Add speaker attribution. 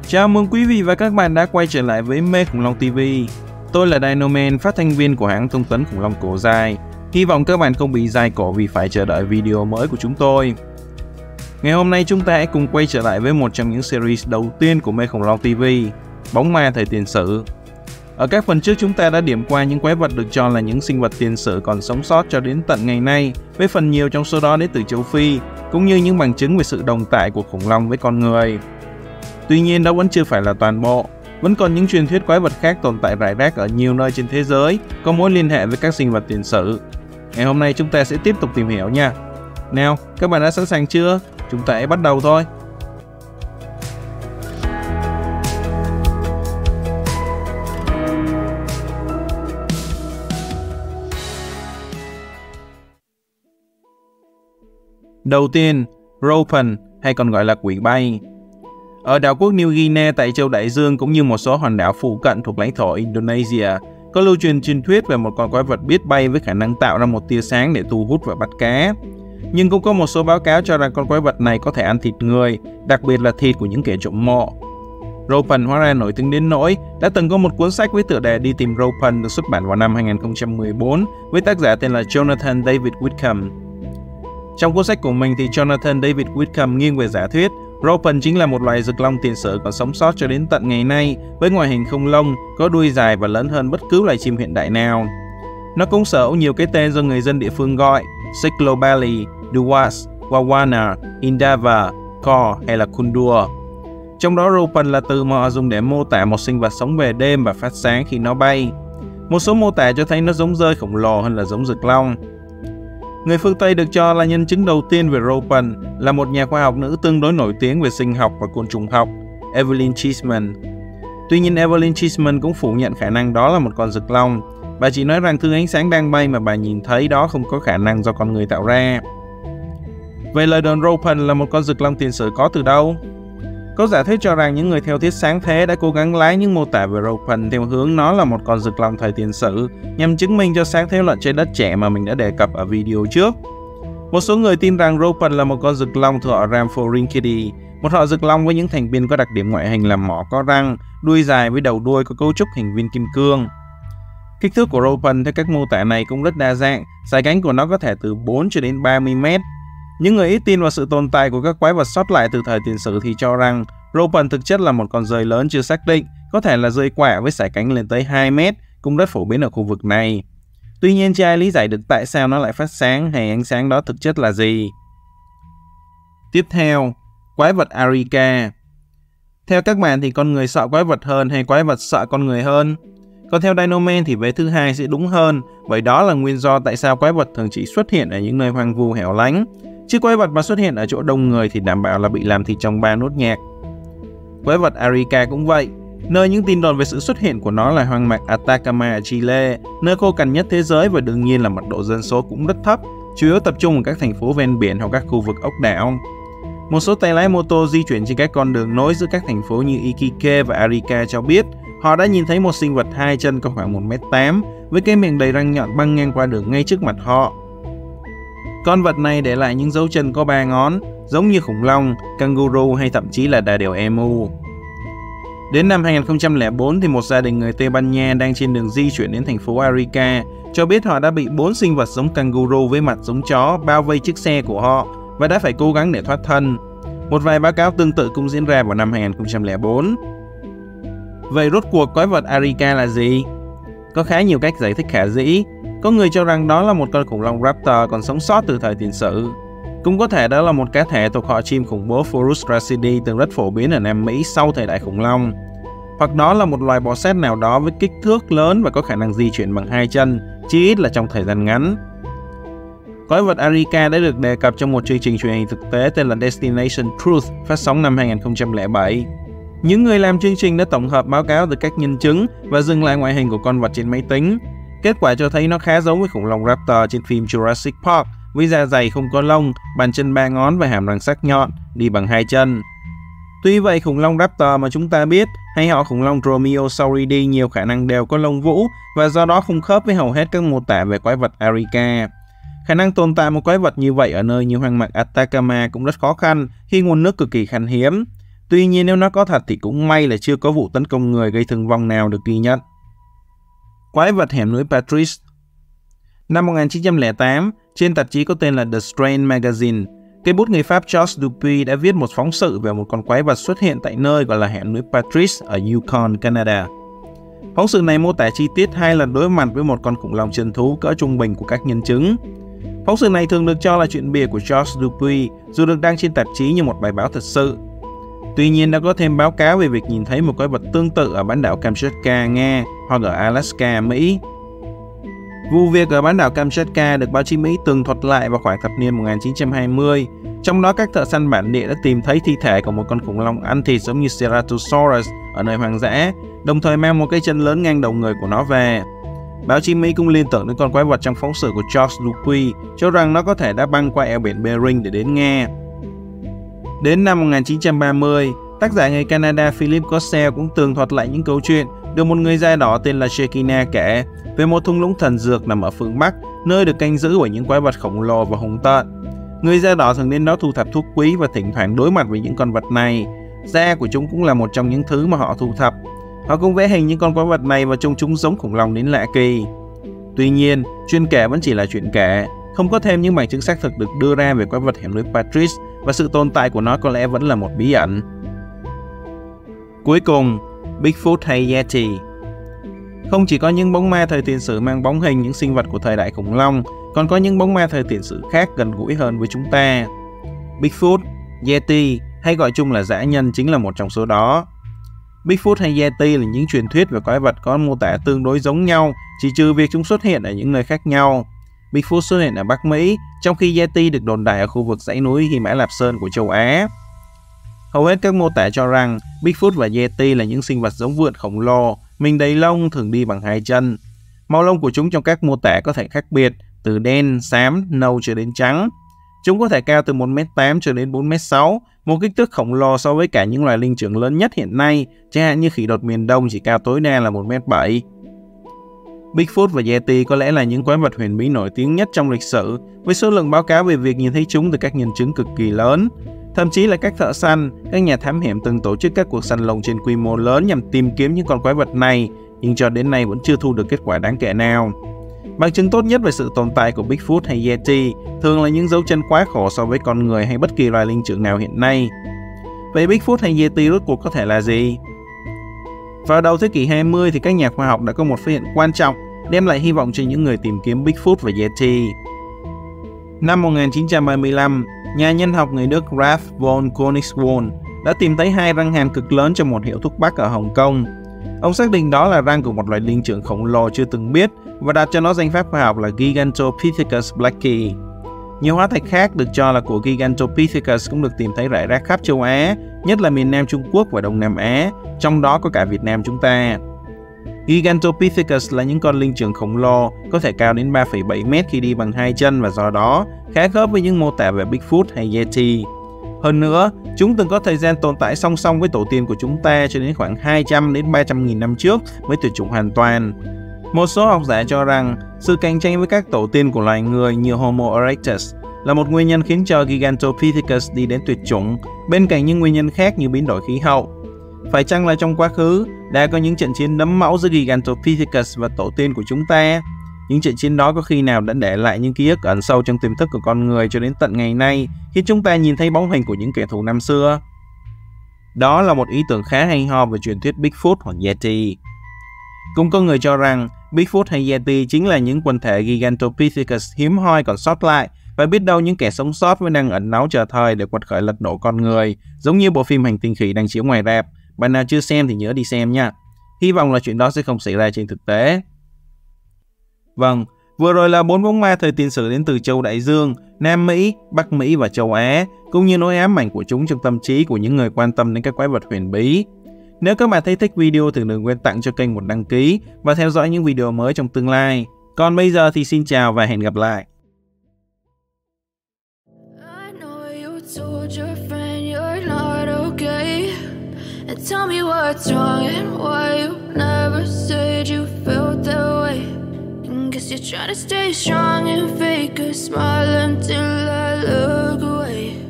Speaker 1: Chào mừng quý vị và các bạn đã quay trở lại với Mê Khủng Long TV. Tôi là Dinoman, phát thanh viên của hãng thông tấn khủng long cổ dài. Hy vọng các bạn không bị dai cổ vì phải chờ đợi video mới của chúng tôi. Ngày hôm nay chúng ta hãy cùng quay trở lại với một trong những series đầu tiên của Mê Khủng Long TV, Bóng ma thời tiền sử. Ở các phần trước chúng ta đã điểm qua những quái vật được cho là những sinh vật tiền sử còn sống sót cho đến tận ngày nay, với phần nhiều trong số đó đến từ châu Phi, cũng như những bằng chứng về sự đồng tại của khủng long với con người. Tuy nhiên đó vẫn chưa phải là toàn bộ, vẫn còn những truyền thuyết quái vật khác tồn tại rải rác ở nhiều nơi trên thế giới, có mối liên hệ với các sinh vật tiền sử. Ngày hôm nay chúng ta sẽ tiếp tục tìm hiểu nha. Nào, các bạn đã sẵn sàng chưa? Chúng ta hãy bắt đầu thôi. Đầu tiên, Ropen hay còn gọi là quỷ bay. Ở đảo quốc New Guinea tại châu Đại Dương cũng như một số hòn đảo phụ cận thuộc lãnh thổ Indonesia, có lưu truyền truyền thuyết về một con quái vật biết bay với khả năng tạo ra một tia sáng để thu hút và bắt cá. Nhưng cũng có một số báo cáo cho rằng con quái vật này có thể ăn thịt người, đặc biệt là thịt của những kẻ trộm mộ. Ropen hóa ra nổi tiếng đến nỗi đã từng có một cuốn sách với tựa đề Đi tìm Ropen được xuất bản vào năm 2014 với tác giả tên là Jonathan David Whitcomb. Trong cuốn sách của mình thì Jonathan David Whitcomb nghiêng về giả thuyết Ropen chính là một loài rực long tiền sử còn sống sót cho đến tận ngày nay, với ngoại hình không lông, có đuôi dài và lớn hơn bất cứ loài chim hiện đại nào. Nó cũng sở hữu nhiều cái tên do người dân địa phương gọi: Cyclobally, Duwas, Wawana, Indava, Kor hay là Kundur. Trong đó Ropen là từ mà họ dùng để mô tả một sinh vật sống về đêm và phát sáng khi nó bay. Một số mô tả cho thấy nó giống dơi khổng lồ hơn là giống rực long. Người phương Tây được cho là nhân chứng đầu tiên về Ropen là một nhà khoa học nữ tương đối nổi tiếng về sinh học và côn trùng học, Evelyn Cheeseman. Tuy nhiên Evelyn Cheeseman cũng phủ nhận khả năng đó là một con rực long. Bà chỉ nói rằng thứ ánh sáng đang bay mà bà nhìn thấy đó không có khả năng do con người tạo ra. Vậy lời đồn Ropen là một con rực long tiền sử có từ đâu? Có giả thuyết cho rằng những người theo thuyết sáng thế đã cố gắng lái những mô tả về Ropen theo hướng nó là một con rực long thời tiền sử, nhằm chứng minh cho sáng thế luận trái đất trẻ mà mình đã đề cập ở video trước. Một số người tin rằng Ropen là một con rực long thuộc họ Rhamphorhynchidae, một họ rực long với những thành viên có đặc điểm ngoại hình là mỏ có răng, đuôi dài với đầu đuôi có cấu trúc hình viên kim cương. Kích thước của Ropen theo các mô tả này cũng rất đa dạng, dài cánh của nó có thể từ 4 cho đến 30 mét. Những người ít tin vào sự tồn tại của các quái vật sót lại từ thời tiền sử thì cho rằng Ropen thực chất là một con dơi lớn chưa xác định, có thể là dơi quạ với sải cánh lên tới 2 mét, cũng rất phổ biến ở khu vực này. Tuy nhiên chưa ai lý giải được tại sao nó lại phát sáng hay ánh sáng đó thực chất là gì. Tiếp theo, quái vật Arica. Theo các bạn thì con người sợ quái vật hơn hay quái vật sợ con người hơn? Còn theo Dinoman thì vế thứ hai sẽ đúng hơn, bởi đó là nguyên do tại sao quái vật thường chỉ xuất hiện ở những nơi hoang vu hẻo lánh. Chứ quái vật mà xuất hiện ở chỗ đông người thì đảm bảo là bị làm thịt trong 3 nốt nhạc. Quái vật Arica cũng vậy, nơi những tin đồn về sự xuất hiện của nó là hoang mạc Atacama ở Chile, nơi khô cằn nhất thế giới và đương nhiên là mật độ dân số cũng rất thấp, chủ yếu tập trung ở các thành phố ven biển hoặc các khu vực ốc đảo. Một số tay lái mô tô di chuyển trên các con đường nối giữa các thành phố như Iquique và Arica cho biết họ đã nhìn thấy một sinh vật 2 chân có khoảng 1m8 với cái miệng đầy răng nhọn băng ngang qua đường ngay trước mặt họ. Con vật này để lại những dấu chân có 3 ngón, giống như khủng long, kangaroo hay thậm chí là đà điểu emu. Đến năm 2004 thì một gia đình người Tây Ban Nha đang trên đường di chuyển đến thành phố Arica cho biết họ đã bị 4 sinh vật giống kangaroo với mặt giống chó bao vây chiếc xe của họ và đã phải cố gắng để thoát thân. Một vài báo cáo tương tự cũng diễn ra vào năm 2004. Vậy rốt cuộc quái vật Arica là gì? Có khá nhiều cách giải thích khả dĩ. Có người cho rằng đó là một con khủng long raptor còn sống sót từ thời tiền sử. Cũng có thể đó là một cá thể thuộc họ chim khủng bố Phorus racidae từng rất phổ biến ở Nam Mỹ sau thời đại khủng long. Hoặc đó là một loài bò sát nào đó với kích thước lớn và có khả năng di chuyển bằng 2 chân, chí ít là trong thời gian ngắn. Quái vật Arica đã được đề cập trong một chương trình truyền hình thực tế tên là Destination Truth phát sóng năm 2007. Những người làm chương trình đã tổng hợp báo cáo từ các nhân chứng và dừng lại ngoại hình của con vật trên máy tính. Kết quả cho thấy nó khá giống với khủng long raptor trên phim Jurassic Park, với da dày không có lông, bàn chân 3 ngón và hàm răng sắc nhọn, đi bằng 2 chân. Tuy vậy, khủng long raptor mà chúng ta biết, hay họ khủng long Dromaeosauridae nhiều khả năng đều có lông vũ và do đó không khớp với hầu hết các mô tả về quái vật Arica. Khả năng tồn tại một quái vật như vậy ở nơi như hoang mạc Atacama cũng rất khó khăn khi nguồn nước cực kỳ khan hiếm. Tuy nhiên nếu nó có thật thì cũng may là chưa có vụ tấn công người gây thương vong nào được ghi nhận. Quái vật hẻm núi Patrice. Năm 1908, trên tạp chí có tên là The Strand Magazine, cây bút người Pháp Georges Dupuy đã viết một phóng sự về một con quái vật xuất hiện tại nơi gọi là hẻm núi Patrice ở Yukon, Canada. Phóng sự này mô tả chi tiết 2 lần đối mặt với một con khủng long chân thú cỡ trung bình của các nhân chứng. Phóng sự này thường được cho là chuyện bịa của Georges Dupuy, dù được đăng trên tạp chí như một bài báo thật sự. Tuy nhiên đã có thêm báo cáo về việc nhìn thấy một quái vật tương tự ở bán đảo Kamchatka, Nga hoặc ở Alaska, Mỹ. Vụ việc ở bán đảo Kamchatka được báo chí Mỹ tường thuật lại vào khoảng thập niên 1920. Trong đó các thợ săn bản địa đã tìm thấy thi thể của một con khủng long ăn thịt giống như Ceratosaurus ở nơi hoang dã, đồng thời mang một cái chân lớn ngang đầu người của nó về. Báo chí Mỹ cũng liên tưởng đến con quái vật trong phóng sự của Georges Dupuy, cho rằng nó có thể đã băng qua eo biển Bering để đến Nga. Đến năm 1930, tác giả người Canada Philip Gossell cũng tường thuật lại những câu chuyện được một người da đỏ tên là Shekina kể về một thung lũng thần dược nằm ở phương Bắc, nơi được canh giữ bởi những quái vật khổng lồ và hung tợn. Người da đỏ thường đến đó thu thập thuốc quý và thỉnh thoảng đối mặt với những con vật này. Da của chúng cũng là một trong những thứ mà họ thu thập. Họ cũng vẽ hình những con quái vật này và trông chúng giống khủng long đến lạ kỳ. Tuy nhiên, chuyện kể vẫn chỉ là chuyện kể, không có thêm những bằng chứng xác thực được đưa ra về quái vật hẻm núi Patrice và sự tồn tại của nó có lẽ vẫn là một bí ẩn. Cuối cùng, Bigfoot hay Yeti. Không chỉ có những bóng ma thời tiền sử mang bóng hình những sinh vật của thời đại khủng long, còn có những bóng ma thời tiền sử khác gần gũi hơn với chúng ta. Bigfoot, Yeti hay gọi chung là dã nhân chính là một trong số đó. Bigfoot hay Yeti là những truyền thuyết về quái vật có mô tả tương đối giống nhau, chỉ trừ việc chúng xuất hiện ở những nơi khác nhau. Bigfoot xuất hiện ở Bắc Mỹ, trong khi Yeti được đồn đại ở khu vực dãy núi Hy Mã Lạp Sơn của châu Á. Hầu hết các mô tả cho rằng Bigfoot và Yeti là những sinh vật giống vượn khổng lồ, mình đầy lông, thường đi bằng 2 chân. Màu lông của chúng trong các mô tả có thể khác biệt, từ đen, xám, nâu cho đến trắng. Chúng có thể cao từ 1m8 cho đến 4m6, một kích thước khổng lồ so với cả những loài linh trưởng lớn nhất hiện nay, chẳng hạn như khỉ đột miền Đông chỉ cao tối đa là 1m7. Bigfoot và Yeti có lẽ là những quái vật huyền bí nổi tiếng nhất trong lịch sử, với số lượng báo cáo về việc nhìn thấy chúng từ các nhân chứng cực kỳ lớn. Thậm chí là các thợ săn, các nhà thám hiểm từng tổ chức các cuộc săn lùng trên quy mô lớn nhằm tìm kiếm những con quái vật này, nhưng cho đến nay vẫn chưa thu được kết quả đáng kể nào. Bằng chứng tốt nhất về sự tồn tại của Bigfoot hay Yeti thường là những dấu chân quá khổ so với con người hay bất kỳ loài linh trưởng nào hiện nay. Vậy Bigfoot hay Yeti rốt cuộc có thể là gì? Vào đầu thế kỷ 20 thì các nhà khoa học đã có một phát hiện quan trọng, đem lại hy vọng cho những người tìm kiếm Bigfoot và Yeti. Năm 1935, nhà nhân học người Đức Ralph von Königswald đã tìm thấy 2 răng hàm cực lớn trong một hiệu thuốc bắc ở Hồng Kông. Ông xác định đó là răng của một loài linh trưởng khổng lồ chưa từng biết và đặt cho nó danh pháp khoa học là Gigantopithecus blacki. Nhiều hóa thạch khác được cho là của Gigantopithecus cũng được tìm thấy rải rác khắp châu Á, nhất là miền Nam Trung Quốc và Đông Nam Á, trong đó có cả Việt Nam chúng ta. Gigantopithecus là những con linh trưởng khổng lồ, có thể cao đến 3,7 m khi đi bằng 2 chân và do đó khá khớp với những mô tả về Bigfoot hay Yeti. Hơn nữa, chúng từng có thời gian tồn tại song song với tổ tiên của chúng ta cho đến khoảng 200 đến 300.000 năm trước mới tuyệt chủng hoàn toàn. Một số học giả cho rằng sự cạnh tranh với các tổ tiên của loài người như Homo erectus là một nguyên nhân khiến cho Gigantopithecus đi đến tuyệt chủng, bên cạnh những nguyên nhân khác như biến đổi khí hậu. Phải chăng là trong quá khứ đã có những trận chiến đẫm máu giữa Gigantopithecus và tổ tiên của chúng ta? Những trận chiến đó có khi nào đã để lại những ký ức ẩn sâu trong tiềm thức của con người cho đến tận ngày nay, khi chúng ta nhìn thấy bóng hình của những kẻ thù năm xưa? Đó là một ý tưởng khá hay ho về truyền thuyết Bigfoot hoặc Yeti. Cũng có người cho rằng Bigfoot hay Yeti chính là những quần thể Gigantopithecus hiếm hoi còn sót lại, và biết đâu những kẻ sống sót vẫn đang ẩn náu chờ thời để quật khởi lật đổ con người, giống như bộ phim Hành tinh khỉ đang chiếu ngoài rạp. Bạn nào chưa xem thì nhớ đi xem nha. Hy vọng là chuyện đó sẽ không xảy ra trên thực tế. Vâng, vừa rồi là 4 bóng ma thời tiền sử đến từ châu Đại Dương, Nam Mỹ, Bắc Mỹ và châu Á, cũng như nỗi ám ảnh của chúng trong tâm trí của những người quan tâm đến các quái vật huyền bí. Nếu các bạn thấy thích video thì đừng quên tặng cho kênh một đăng ký và theo dõi những video mới trong tương lai. Còn bây giờ thì xin chào và hẹn gặp lại. Tell me what's wrong and why you never said you felt that way. Guess you're trying to stay strong and fake a smile until I look away.